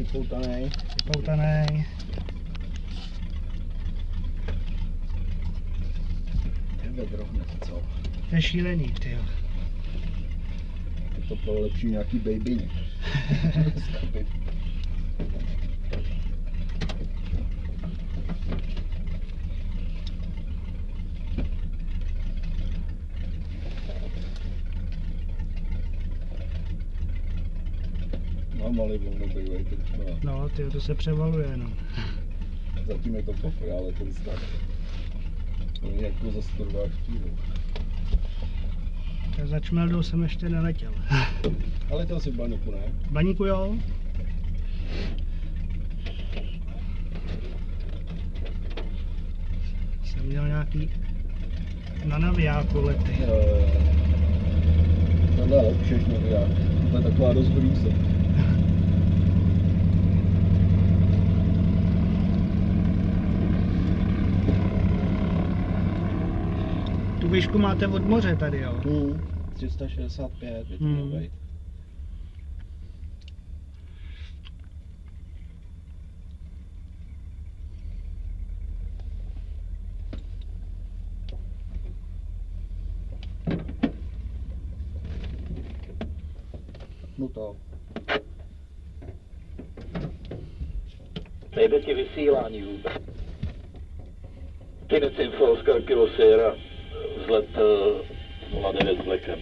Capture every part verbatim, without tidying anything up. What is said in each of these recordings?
Poutanej. Poutanej. Je vedro hned, co? To je šílený, tyjo. Je to pro lepší nějaký babyně. No malý volno bývají teď. No, tyjo, to se převaluje, no. Zatím je to pofr, ale ten stav. To je jako za sto dva kg. Tak za čmeldou jsem ještě neletěl. Ale to asi v baníku, ne? V baníku jo. Jsem měl nějaký na navijáku lety. Jo, jo, jo. Tohle je lepší než naviják. To je taková dost hrůza. Tu výšku máte od moře tady, jo? Hmm. tři sta šedesát pět, je to Hmm. hmm. No to. Nejde ti vysílání vůbec. Kinec Info, Oscar Kilo Sierra, vzlet uh, nula devět s Blackem.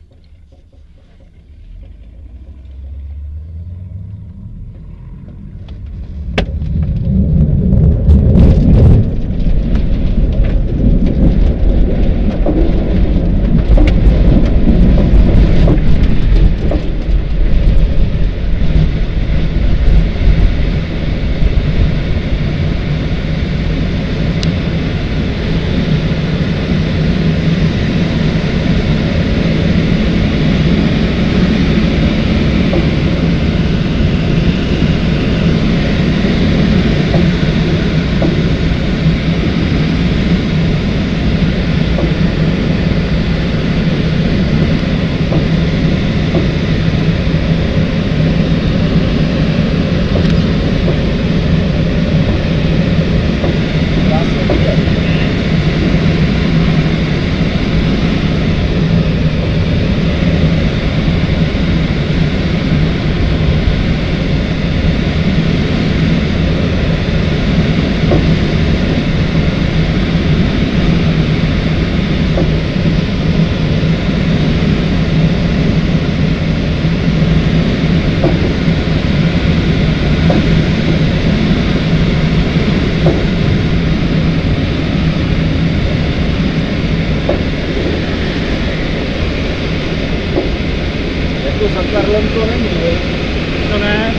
Za Karlem to není, ne? To ne.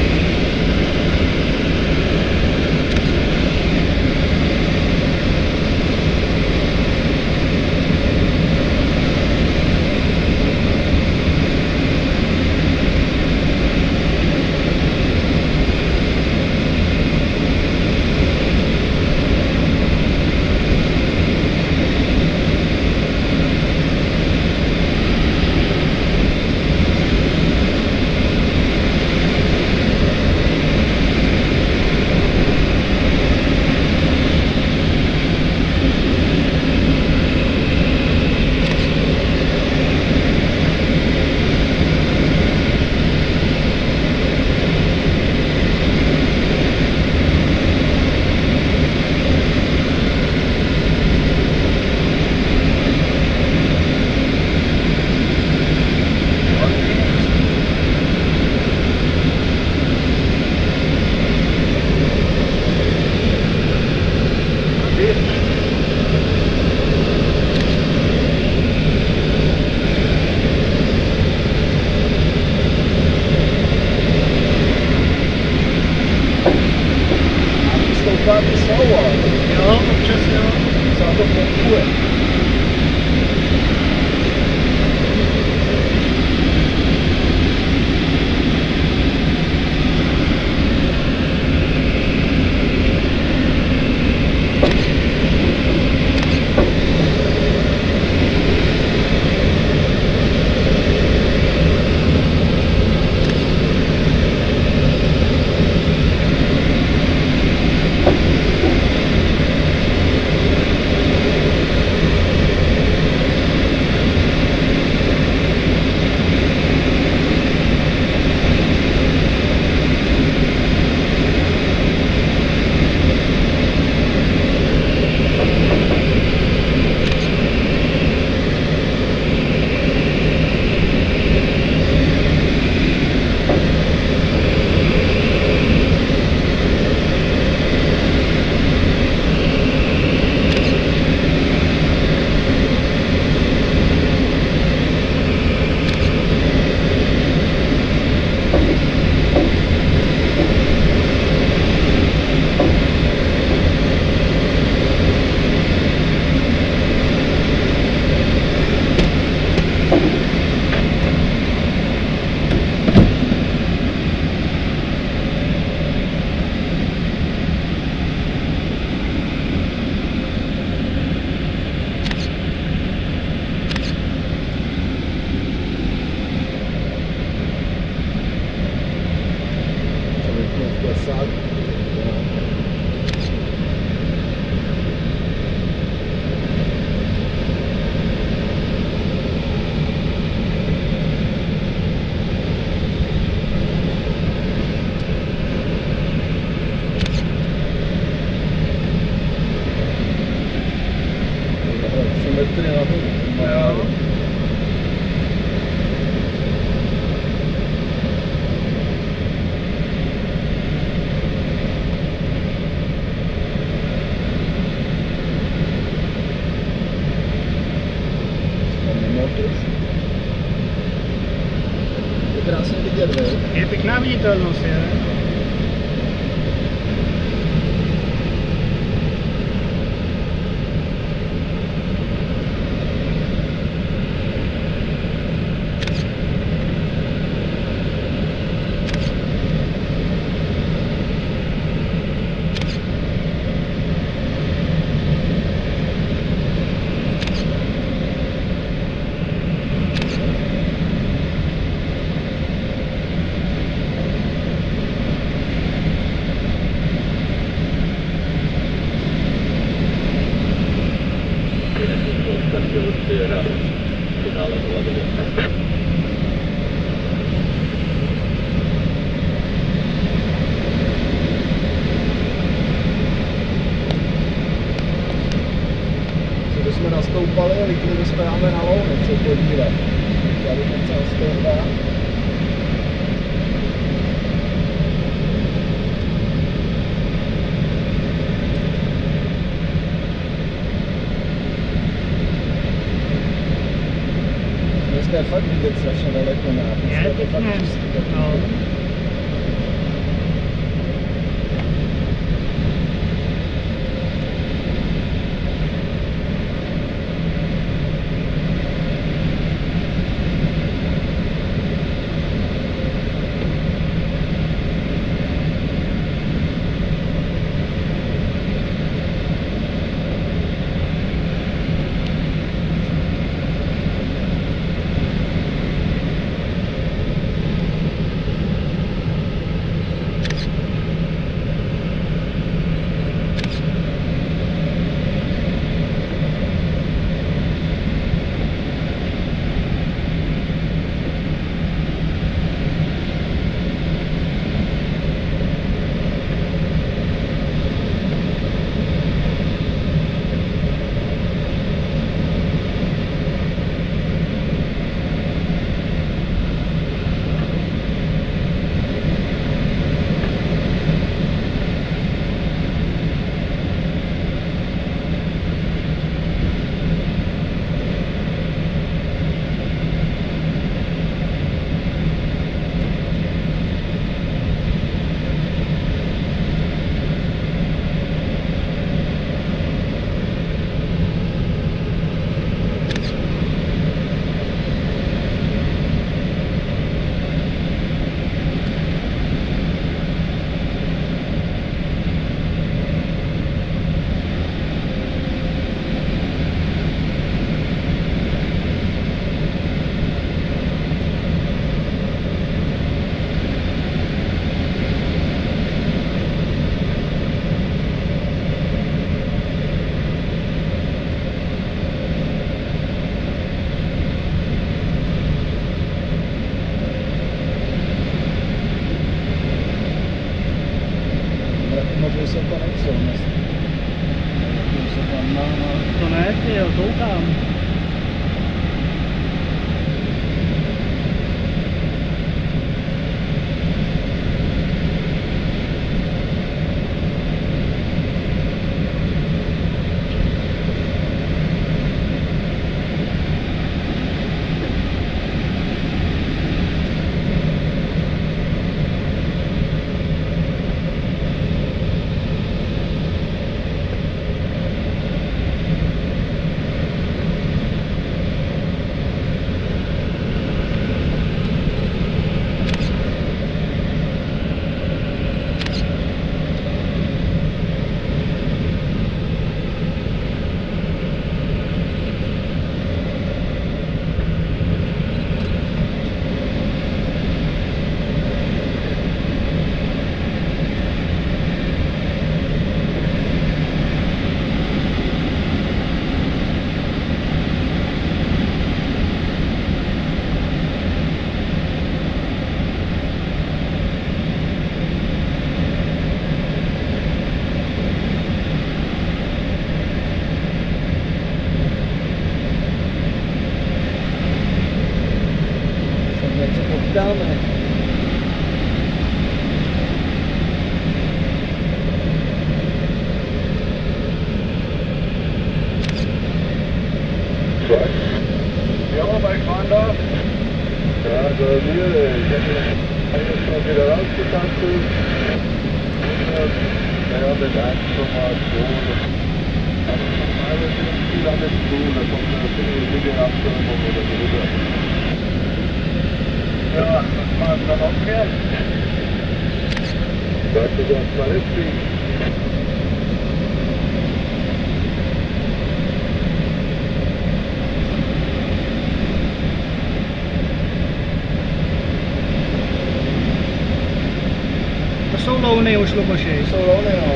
Stoupáte slovo. Jo, občas jo. Co to funguje? padesát. tři metry nahoru. Jo. Je krásně vidět, ne? Je pěkná viditelnost, je. Sierra, finále nula devět. Co bychom nastoupali a líkli bychom dáme na louny, co podívat. Tady ten celý stoupá. Dneska je fakt vidět strašně daleko na. Je pěkně. No. Možná jsem to nechcel dnes. Jsem tam na, na... To ne, ty jo, koukám. dáme. Jo, bei Fahnder. Ja, also hier, ich hätte eigentlich noch wieder rausgetanzt. Naja, mit eins Komma zwei. Aber normalerweise sind viel alles zu, da kommt eine Videoabstimmung oder so rüber. Ja, was machen wir noch mehr? Sagst du das mal richtig? To jsou louny už, Luboši. Jsou louny, no.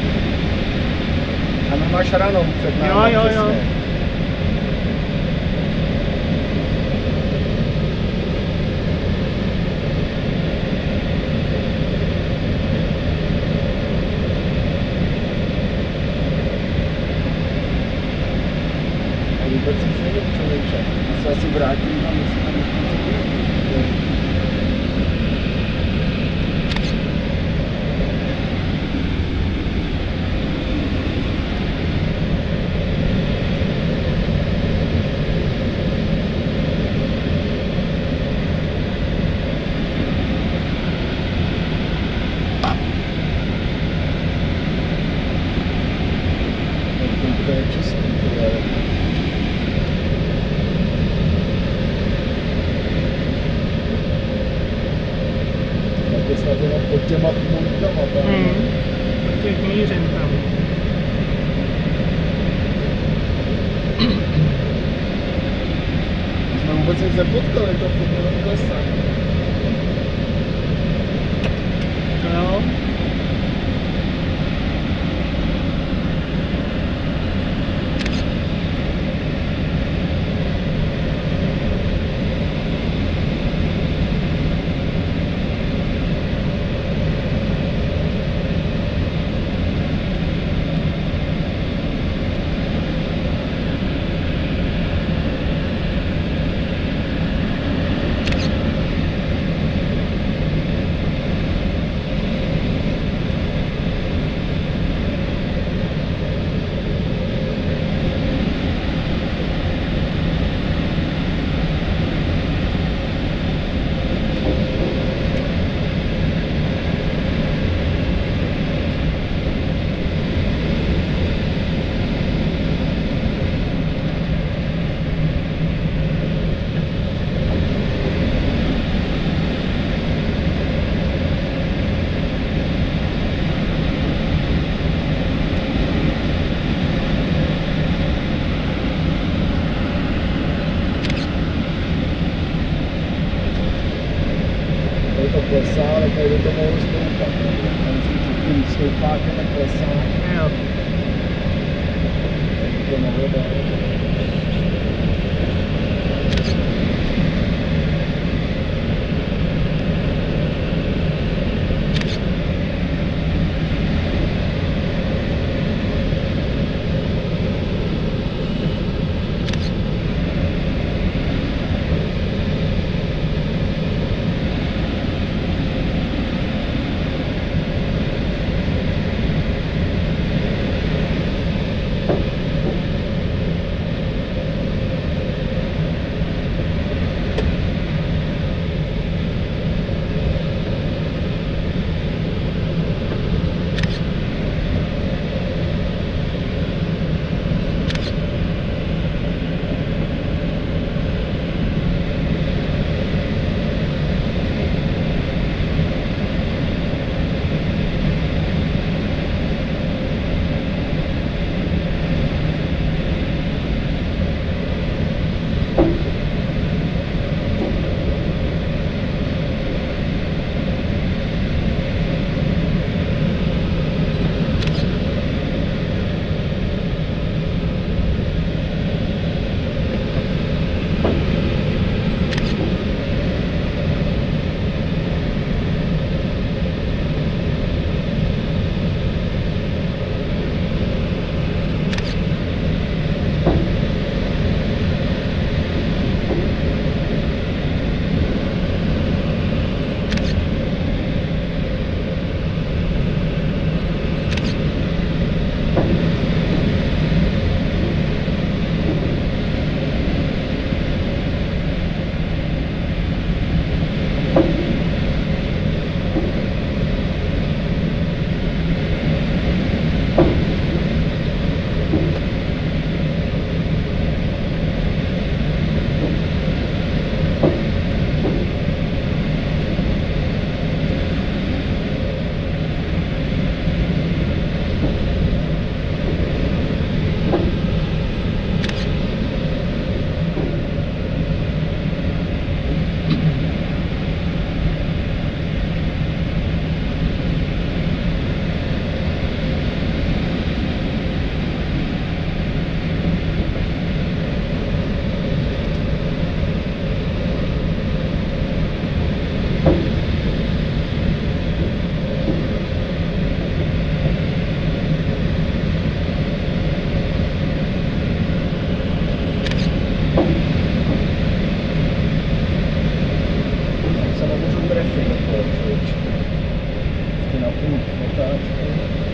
A nemáš ranou před námi. Jo, jo, jo. přesně. A vůbec nic nevím, člověče. Já se asi vrátím a myslím, že něco. To je čistý, to je. Tak je snad jenom pod těma chmurkama tam. Hmm. Těch mířím tam. My jsme vůbec nic nepotkali, to furt jenom klesá. To jo. Tady to klesá, ale tady to mohlo stoupat. Tady s tím stoupákem tak klesá. Jo. To mohlo dát. a půl otáčky.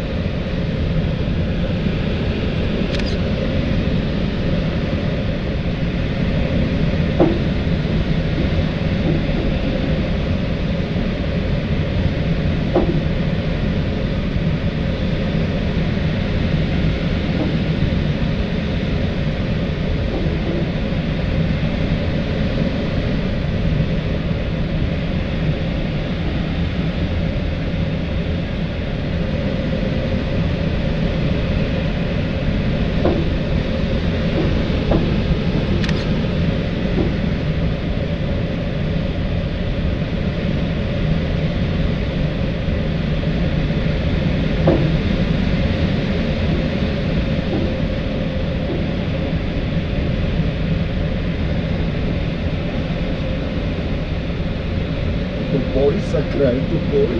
Bolí, sakra, je to bolí.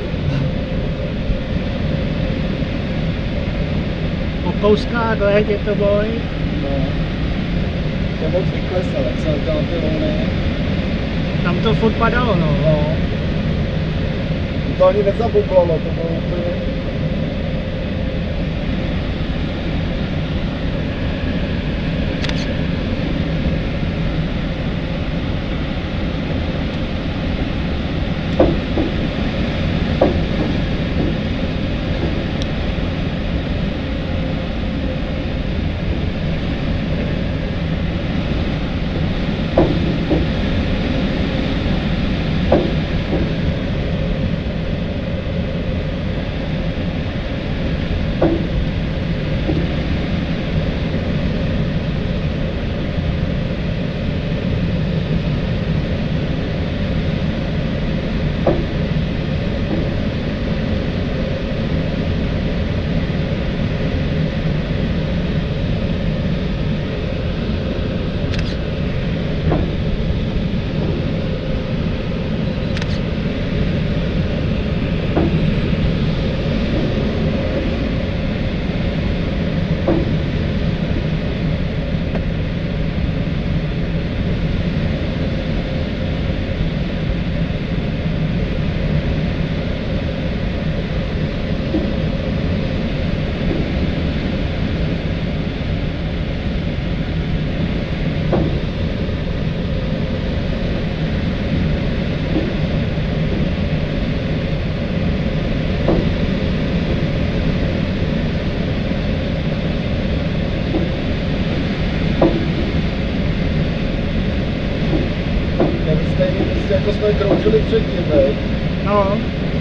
Po kouskáhle tě to bolí? No. To moc vyklesal, jak jsem tam ty louny. Tam to furt padalo, no. No. To ani nezabublalo, to bylo úplně... Jako jsme kroužili předtím, veď? No.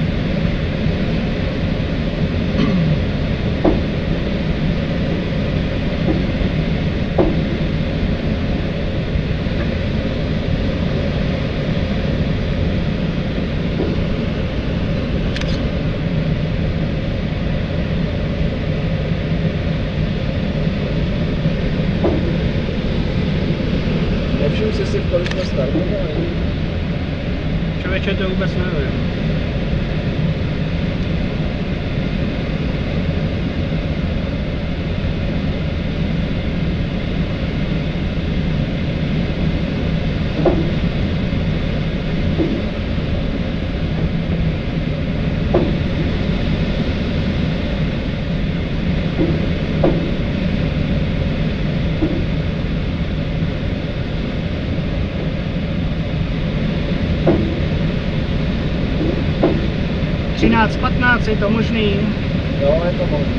Nevšiml jsi si, v kolik jsme startovali? Člověče, to vůbec nevím. třináct patnáct, je to možný? Jo, je to možný.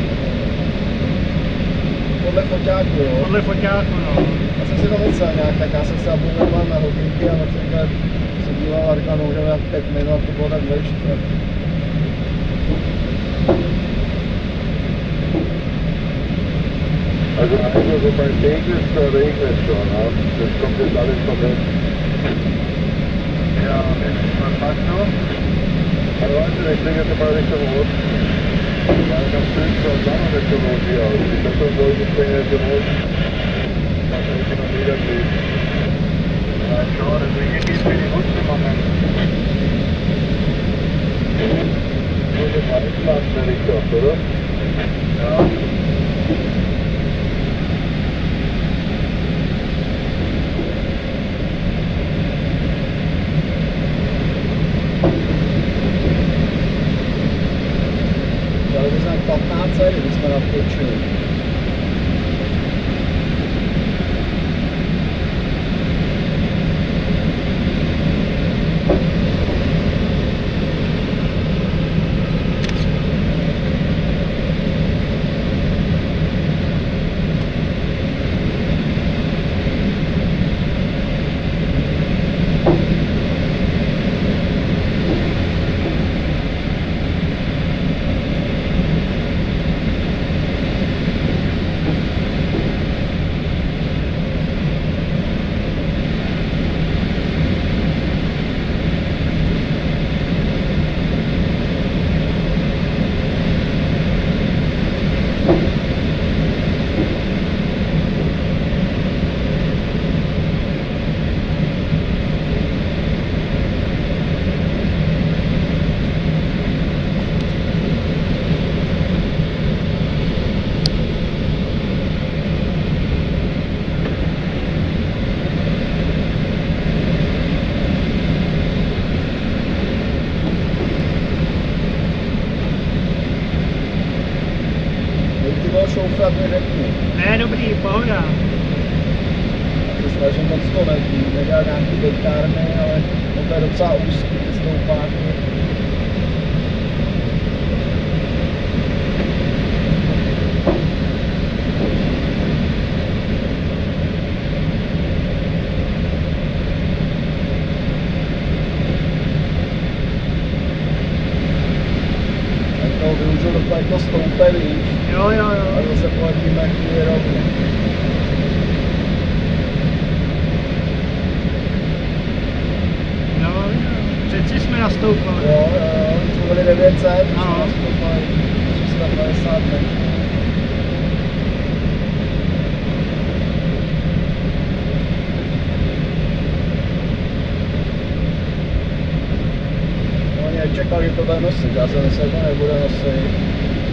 Podle foťáku, jo? Podle foťáku, no. Já jsem si to myslel nějak, tak já jsem se abonnoval na hodinky a například jsem díval Arka Noužel jak pět minut, to bylo tak veličité. Also eigentlich so beim Pegel regnet schon, ne? Das kommt jetzt alles von weg. Ja, was machst du? Also warte, ich kriege jetzt mal Richtung Osten. Weil ganz schön schon lange Richtung Osten hier aus. Ich hab schon solche Springen Richtung Osten. Das ist immer negativ. Ja, klar, deswegen geht es für die Wurzel machen. Nur den Einplatz, wenn ich das, oder? Ja. jsme natočili. Šoufat mi řekni. Ne, dobrý, pohoda. Já se snažím moc to neví, nedělat nějaký dejtárny, ale to je docela úzký, ty stoupáky. Tak to využil takhle to stoupe, víš. Jo, jo, jo. A zase poletíme chvíli rovně. No, přeci jsme nastoupili. Jo, jo, jsme byli devět set, už jsme Ano. nastoupili tři sta padesát metrů. No, oni nečekali, že to bude nosit, já jsem myslel, že to nebude nosit.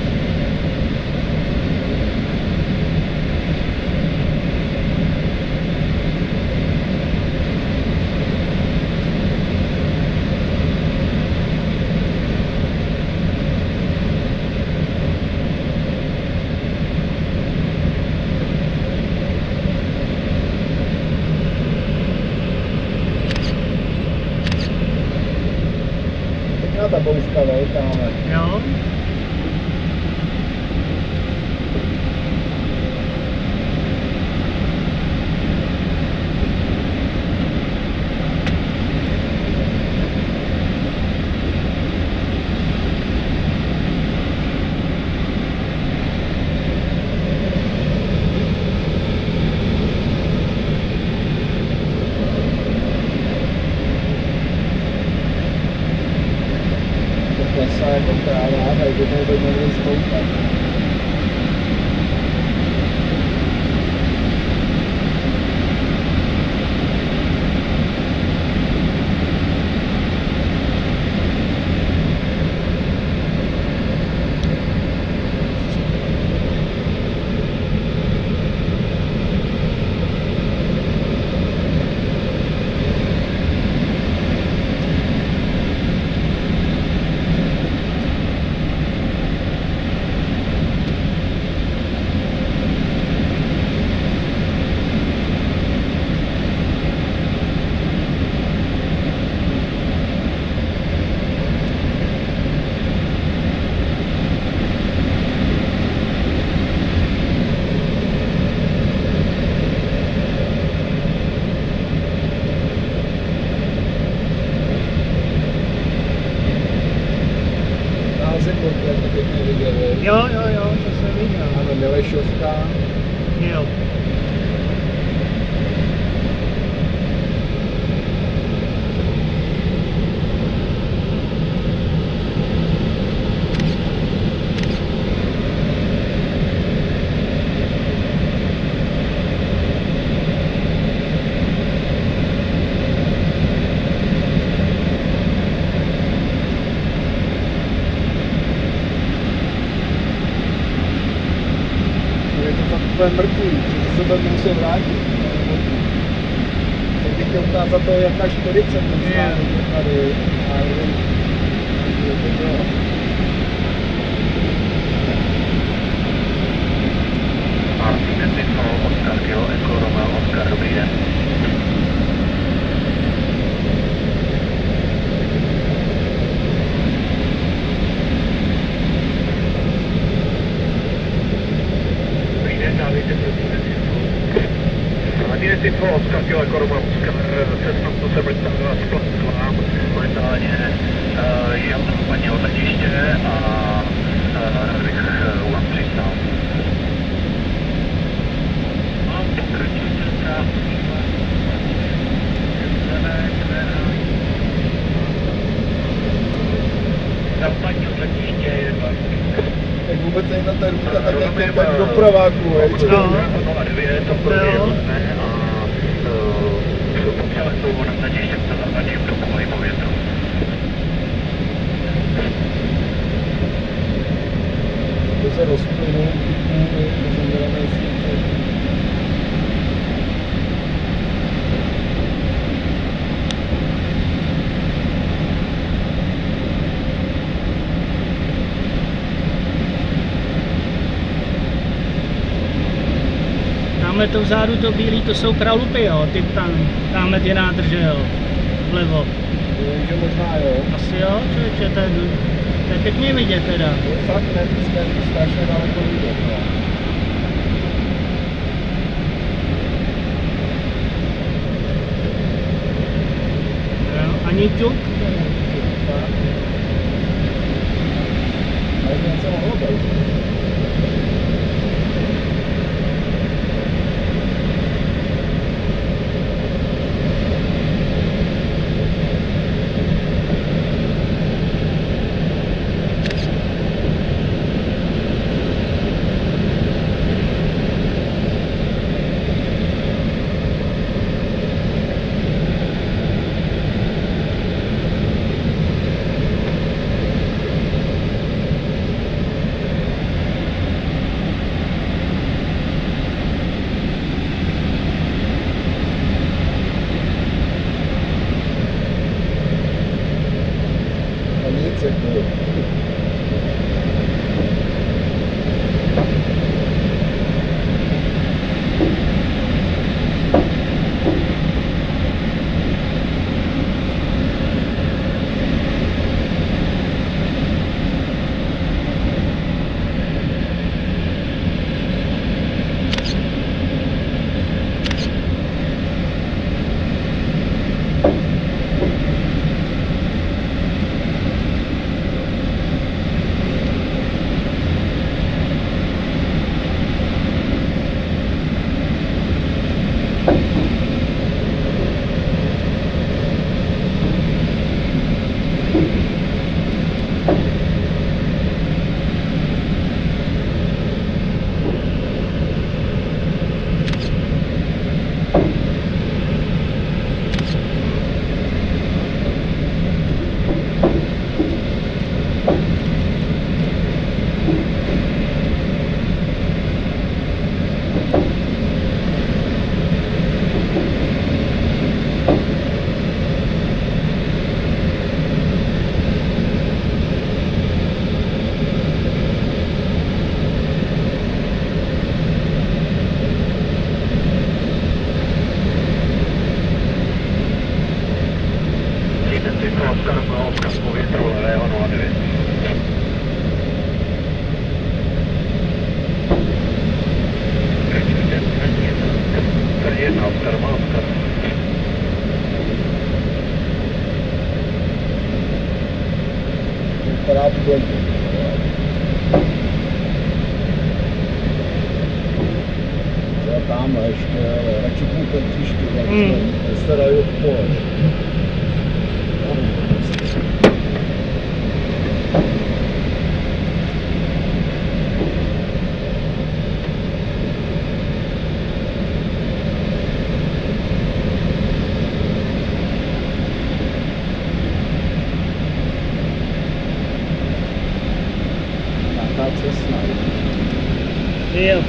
Pěkná ta bouřka, vej, tamhle. Jo. Klesá jako kráva, tady by to být někde stoupat. Zimburku, jak to pěkně viděl, viď? Jo, jo, jo, to jsem viděl. Ano, Milešovka. Jo. Je to fakt úplně mrtvý, že se budeme muset vrátit. Tak bych chtěl ukázat to, jaká čtyřice ten Je. tady. A nevím, kde to bylo. Info Oscar, Kilo Koruma Oscar, Cessna sto sedmdesát dva splat k vám, momentálně uh, jel západně od letiště a uh, bych uh, u vás přistál. Mám pokračující ztrátu. Západně od letiště je dva. Tak vůbec není na ta ruta tak jako tak do praváku, hej. No. nula devět, to pro mě různé a po přeletu na letiště se zavadí v dokolový povětru. To se rozplynou ty kůry, to jsem dělané sítě. Tamhle to vzadu, to bílý, to jsou kralupy, jo, ty tam, tamhle ty nádrže, jo, vlevo. Vím, že možná jo. Asi jo, člověče, to je, to je pěkně vidět teda. Je fakt ne, dneska je to strašně daleko vidět, no. Jo, ani ťuk. Ale to něco mohlo být. Vypadá to blbě. Třeba tamhle ještě, ale radši půl ten příští, jak Mm. se starají o pole. Nějaká cesna. Jo.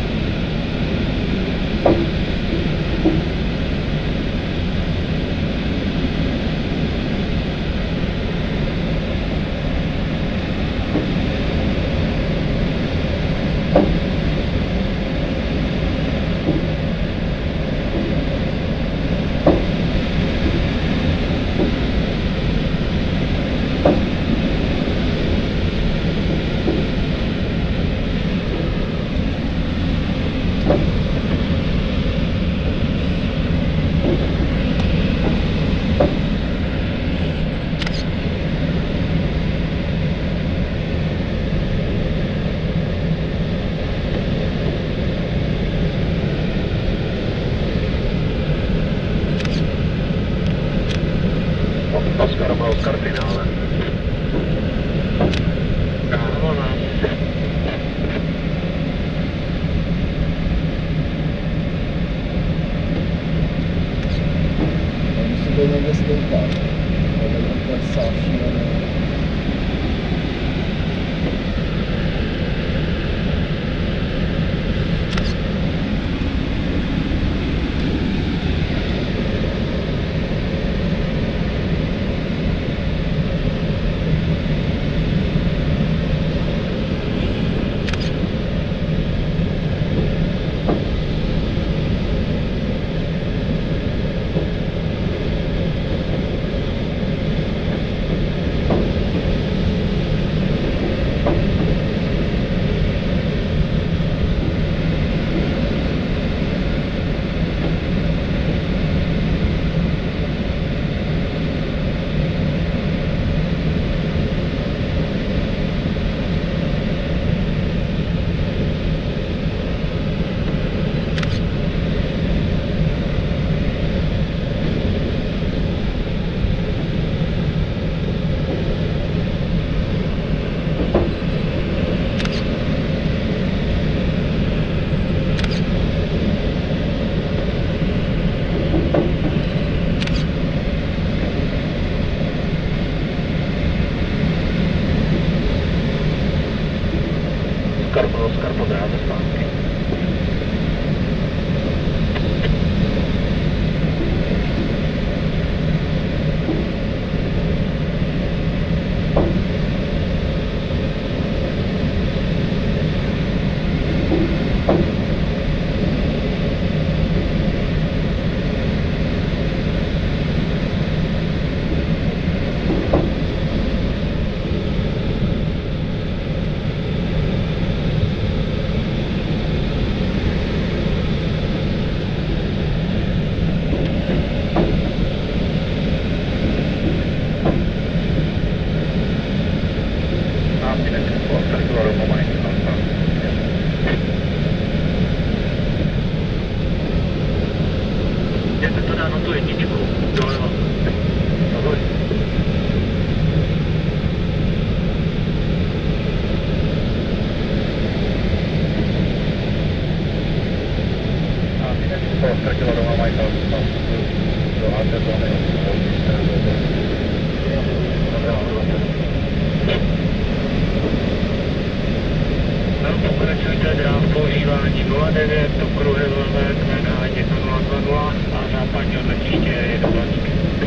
Pokračujte dál v používání nula devět, okruhy Vlnet, jména jedna nula dva nula a západní od letiště je do Blaník.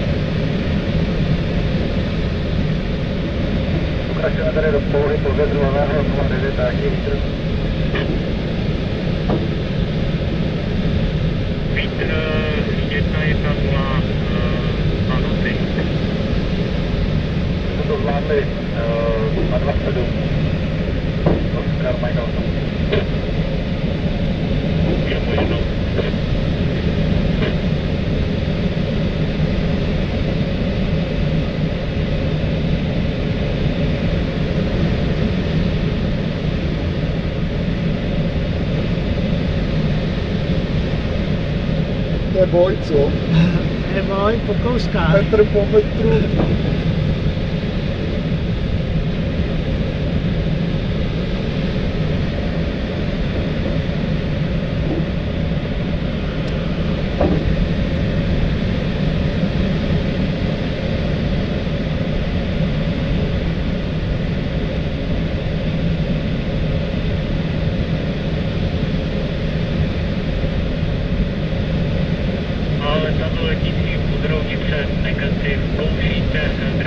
Pokračujeme tady do Pouhy, pověd Zlového nula devět, jaký vítr? Vítr jedna jedna nula na noty. Jsme to zvládli uh, na dvacet sedm. Oscar Michelson. Je možno. To je boj, co? Je boj po kouskách. Metr po metru. Ale tato letící Budrounice negativ, použijte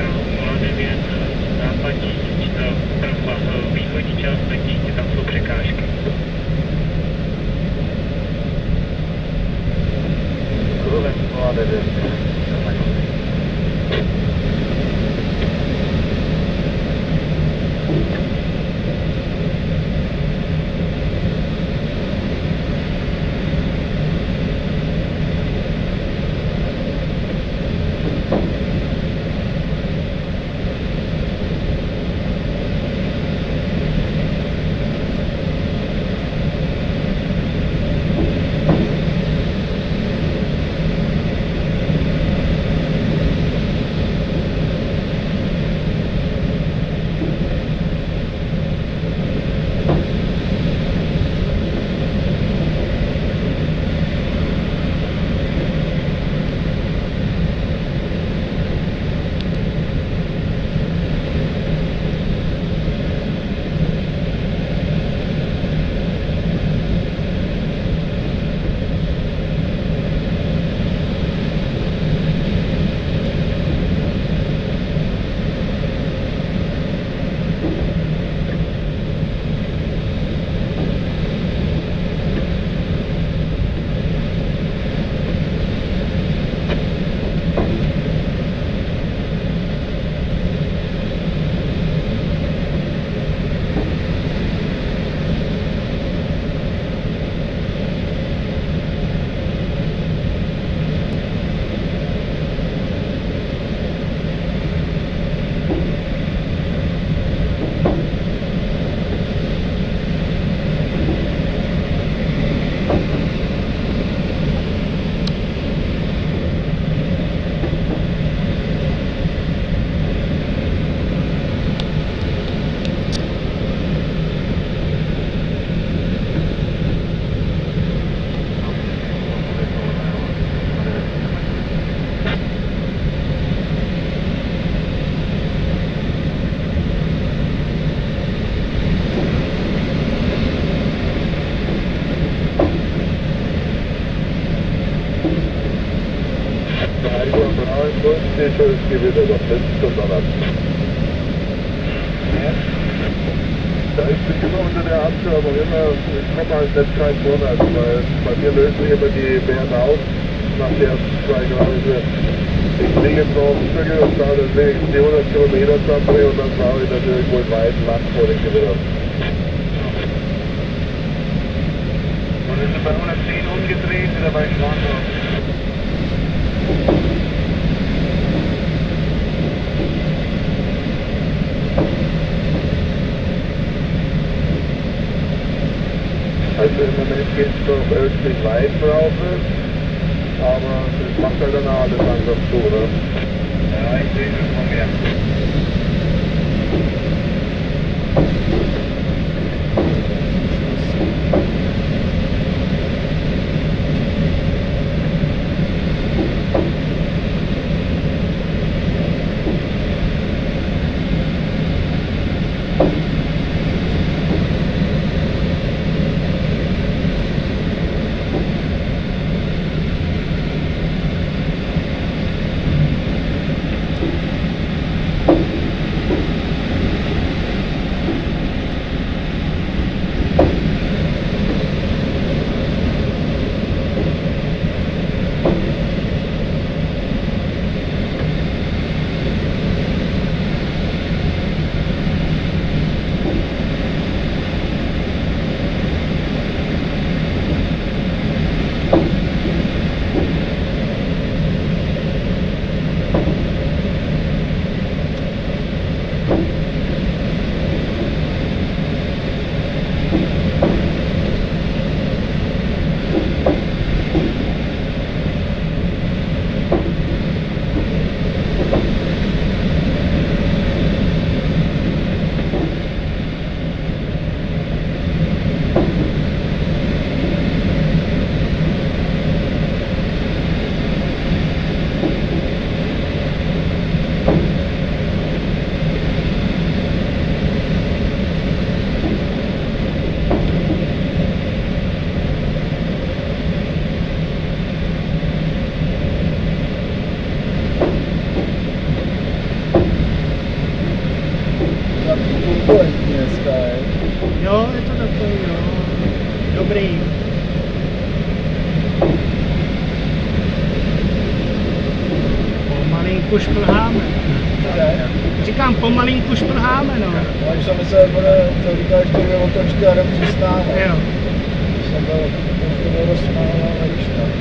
schönes Gewitter, das blitzt und donnert. Da ist die immer unter der Achse, aber immer, ich komme halt nicht kein Monat, weil bei mir lösen sich immer die Werte auf nach den ersten zwei Grad. Ich liege jetzt auf dem Stücke und da das wenigstens die hundert Kilometer zusammendrehe und dann fahre ich natürlich wohl weit Land vor den Gewittern. Und ist er bei hundertzehn umgedreht oder bei Schwander? Also im Moment geht es noch elfzig weit drauf, aber das macht halt dann alles langsam zu, oder? Ja, ich sehe schon von mir. Jo, je to takový, jo. Dobrý. Pomalinku šplháme. Říkám, pomalinku šplháme, no. No, když jsem myslel, že bude, to říkáš, že dvě otočky a jdem přistávat. Jo. Jsem byl, to bylo rozsmávat, ale víš tak.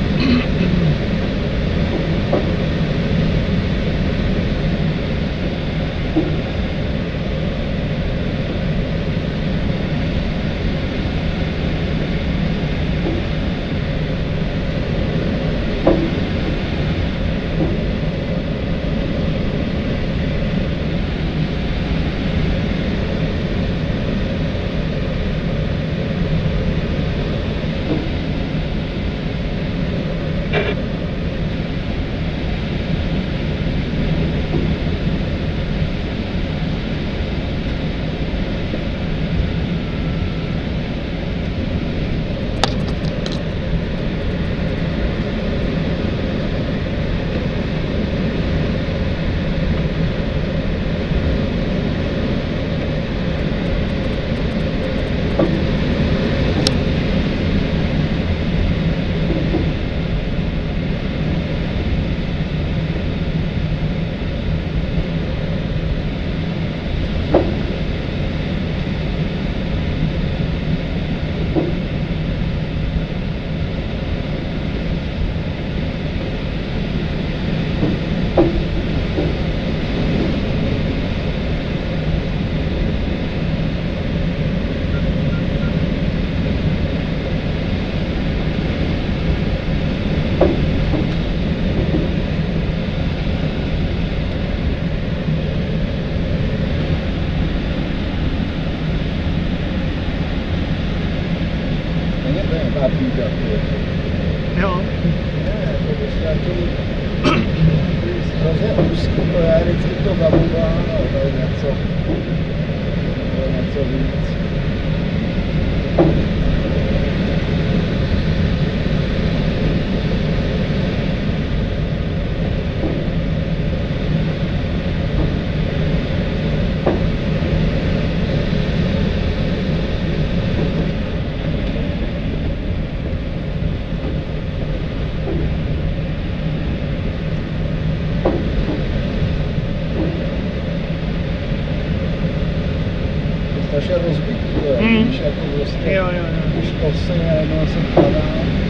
Jo. Ne, to bys nějaký hrozně úzký, to já vždycky to zabudám, ale to je něco, to je něco víc. strašně rozbitý, to je, Mm. víš, jako prostě, Jo, jo, jo. už to se najednou se padá.